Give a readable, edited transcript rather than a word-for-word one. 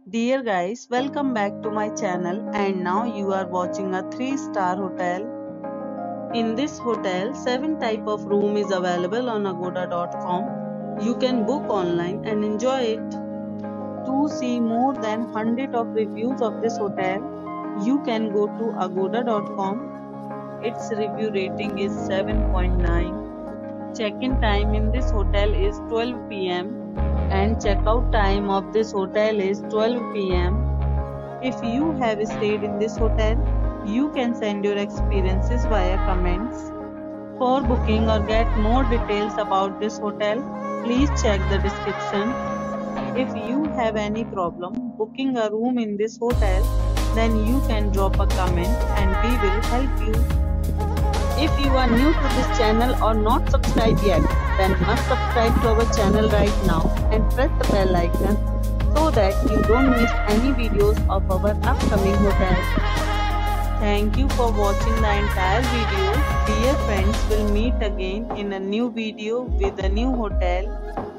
Dear guys, welcome back to my channel and now you are watching a 3-star hotel. In this hotel, 7 type of room is available on agoda.com. You can book online and enjoy it. To see more than 100 of reviews of this hotel, you can go to agoda.com. Its review rating is 7.9. Check-in time in this hotel is 12 p.m. and check-out time of this hotel is 12 p.m. If you have stayed in this hotel, you can send your experiences via comments. For booking or get more details about this hotel, please check the description. If you have any problem booking a room in this hotel, then you can drop a comment and we will help you. If you are new to this channel or not subscribed yet, then must subscribe to our channel right now and press the bell icon so that you don't miss any videos of our upcoming hotels. Thank you for watching the entire video. Dear friends, we'll meet again in a new video with a new hotel.